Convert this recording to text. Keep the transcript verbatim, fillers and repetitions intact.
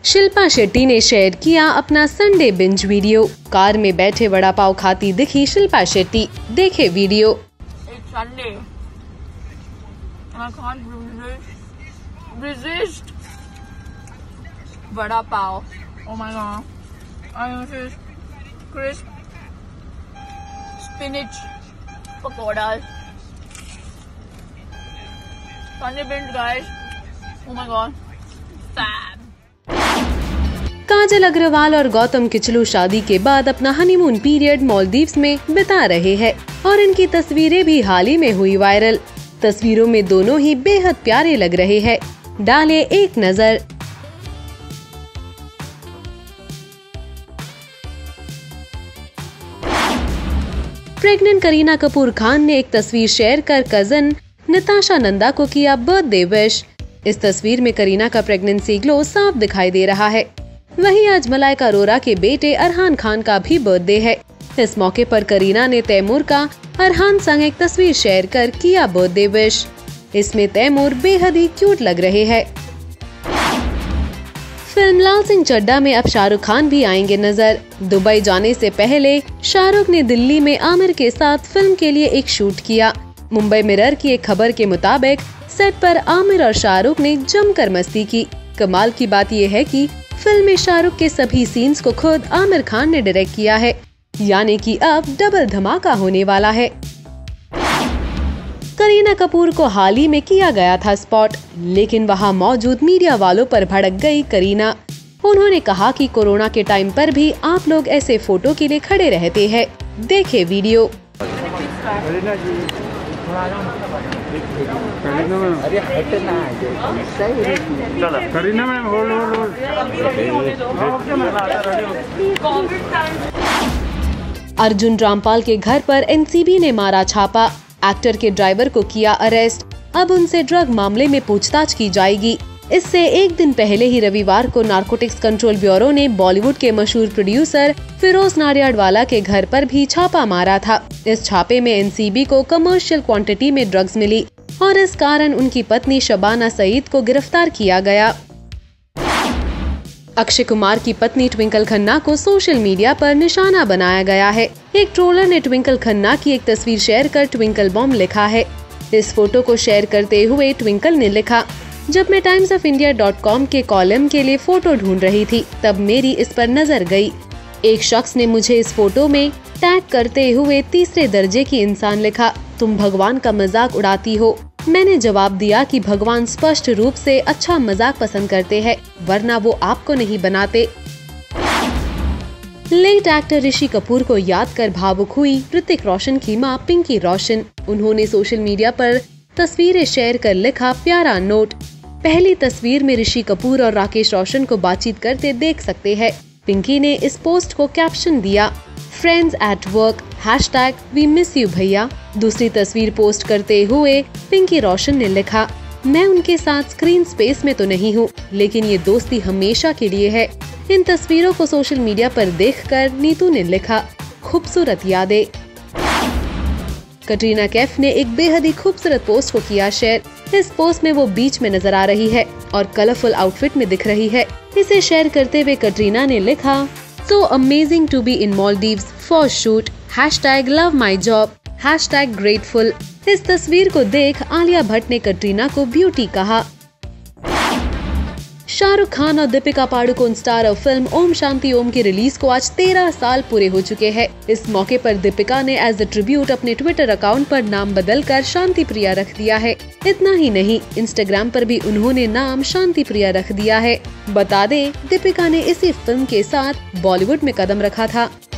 शिल्पा शेट्टी ने शेयर किया अपना संडे बिंज वीडियो। कार में बैठे वड़ा पाव खाती दिखी शिल्पा शेट्टी। देखे video. Sunday. I can't resist vada pav. Oh my god! I use crisp spinach pakoras. Sunday binge, guys. Oh my god! Fab. Kajal Aggarwal और गौतम किचलू शादी के बाद अपना हनीमून पीरियड मालदीव्स में बिता रहे हैं और इनकी तस्वीरें भी हाल ही में हुई वायरल। तस्वीरों में दोनों ही बेहद प्यारे लग रहे हैं। डाले एक नजर। प्रेग्नेंट करीना कपूर खान ने एक तस्वीर शेयर कर कजन नताशा नंदा को किया बर्थडे विश। इस तस्वीर में करीना का प्रेगनेंसी ग्लो साफ दिखाई दे रहा है। वहीं आज मलाइका अरोरा के बेटे अरहान खान का भी बर्थडे है। इस मौके पर करीना ने तैमूर का अरहान संग एक तस्वीर शेयर कर किया बर्थडे विश। इसमें तैमूर बेहद ही क्यूट लग रहे हैं। फिल्म लाल सिंह चड्ढा में अब शाहरुख खान भी आएंगे नजर। दुबई जाने से पहले शाहरुख ने दिल्ली में आमिर के साथ फिल्म के लिए एक शूट किया। मुंबई मिरर की एक खबर के मुताबिक सेट पर आमिर और शाहरुख ने जमकर मस्ती की। कमाल की बात यह है कि फिल्म में शाहरुख के सभी सीन्स को खुद आमिर खान ने डायरेक्ट किया है, यानी कि अब डबल धमाका होने वाला है। करीना कपूर को हाल ही में किया गया था स्पॉट, लेकिन वहां मौजूद मीडिया वालों पर भड़क गई करीना। उन्होंने कहा कि कोरोना के टाइम पर भी आप लोग ऐसे फोटो के लिए खड़े रहते हैं। देखे video. Kareena ma'am hold hold Arjun Rampal के घर पर एनसीबी ने मारा छापा। एक्टर के ड्राइवर को किया अरेस्ट। अब उनसे ड्रग मामले में पूछताछ की जाएगी। इससे एक दिन पहले ही रविवार को नारकोटिक्स कंट्रोल ब्यूरो ने बॉलीवुड के मशहूर प्रोड्यूसर फिरोज नाडियाडवाला के घर पर भी छापा मारा था। इस छापे में एनसीबी को कमर्शियल क्वांटिटी में ड्रग्स मिली और इस कारण उनकी पत्नी शबाना सईद को गिरफ्तार किया गया। अक्षय कुमार की पत्नी ट्विंकल खन्ना को सोशल मीडिया पर निशाना बनाया गया है। एक ट्रोलर ने ट्विंकल खन्ना की एक तस्वीर शेयर कर ट्विंकल बॉम्ब लिखा है। इस फोटो को शेयर करते हुए ट्विंकल ने लिखा, जब मैं Times of India dot com के कॉलम के लिए फोटो ढूंढ रही थी तब मेरी इस पर नजर गई। एक शख्स ने मुझे इस फोटो में टैग करते हुए तीसरे दर्जे की इंसान लिखा, तुम भगवान का मजाक उड़ाती हो। मैंने जवाब दिया कि भगवान स्पष्ट रूप से अच्छा मजाक पसंद करते हैं, वरना वो आपको नहीं बनाते। लेट एक्टर ऋषि कपूर को याद कर भावुक हुई ऋतिक रोशन की मां पिंकी रोशन। उन्होंने सोशल मीडिया पर तस्वीरें शेयर कर लिखा प्यारा नोट। पहली तस्वीर में ऋषि कपूर और राकेश रोशन को बातचीत करते देख सकते हैं। पिंकी ने इस पोस्ट को कैप्शन दिया, friends at work hashtag we miss you भैया। दूसरी तस्वीर पोस्ट करते हुए पिंकी रोशन ने लिखा, मैं उनके साथ स्क्रीन स्पेस में तो नहीं हूँ, लेकिन ये दोस्ती हमेशा के लिए है। इन तस्वीरों को सोशल मीडिया पर देखकर नीतू ने लिखा, खूबसूरत यादें। कटरीना कैफ ने एक बेहद ही खूबसूरत पोस्ट को किया शेयर। इस पोस्ट में वो बीच में नजर आ रही है और कलरफुल आउटफिट में दिख रही है। इसे शेयर करते हुए कटरीना ने लिखा, so amazing to be in Maldives for shoot hashtag love my job hashtag grateful. इस तस्वीर को देख आलिया भट्ट ने कटरीना को ब्यूटी कहा। शाहरुख खान और Deepika Padukone star of film Om Shanti Om की रिलीज को आज तेरह साल पूरे हो चुके हैं। इस मौके पर दीपिका ने एज अ ट्रिब्यूट अपने ट्विटर अकाउंट पर नाम बदलकर शांति प्रिया रख दिया है। इतना ही नहीं, इंस्टाग्राम पर भी उन्होंने नाम शांति प्रिया रख दिया है। बता दें, दीपिका ने इसी फिल्म के साथ बॉलीवुड में कदम रखा था।